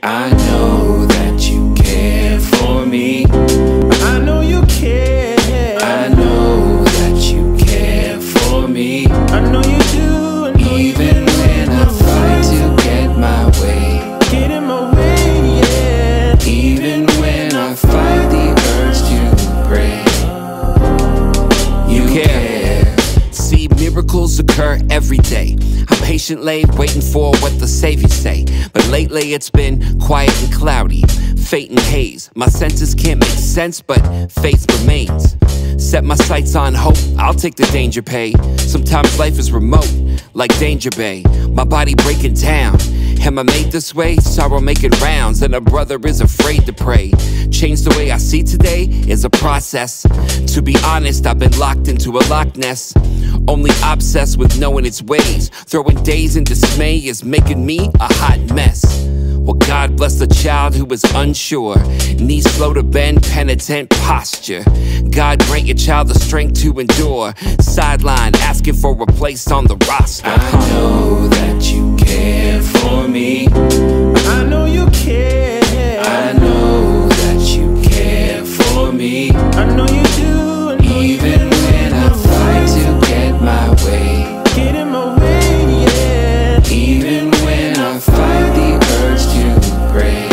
I know that you care for me. I know you care. I know that you care for me. I know you do. I know Even when I fight to get my way. get in my way, yeah. Even when I fight the urge to pray. You care. See, miracles occur every day. I'm patiently waiting for what the Savior say. But lately it's been quiet and cloudy, fate and haze. My senses can't make sense, but faith remains. Set my sights on hope, I'll take the danger pay. Sometimes life is remote, like Danger Bay. My body breaking down. Am I made this way? Sorrow making rounds, and a brother is afraid to pray. Change the way I see today is a process. To be honest, I've been locked into a Loch Ness. Only obsessed with knowing its ways. Throwing days in dismay is making me a hot mess. Well, God bless the child who is unsure. Knees slow to bend, penitent posture. God grant your child the strength to endure. Sideline, asking for a place on the roster. I know that you care for me. I know you care. I know that you care for me. I know you do. I know Even when I fight to get my way. get in my way, yeah. Even when I fight the urge to pray.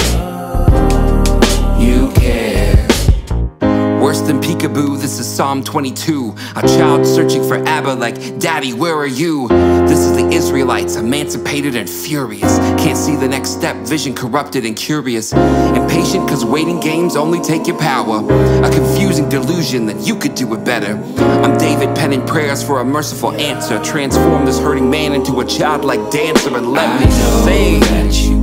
You care. Worse than peekaboo, this is Psalm 22. A child searching for Abba like, Daddy, where are you? This is the Israelites, emancipated and furious. Can't see the next step, vision corrupted and curious. Impatient cause waiting games only take your power. A confusing delusion that you could do it better. I'm David penning prayers for a merciful answer. Transform this hurting man into a childlike dancer and let me I know sing. that you